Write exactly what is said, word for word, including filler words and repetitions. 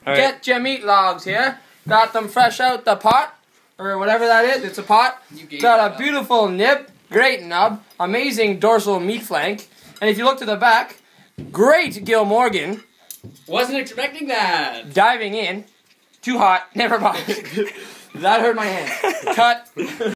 Right. Get your meat logs here. Got them fresh out the pot, or whatever that is. It's a pot. Got a beautiful nib, great nub, amazing dorsal meat flank. And if you look to the back, great Gil Morgan. Wasn't expecting that. Diving in. Too hot. Never mind. That hurt my hand. Cut.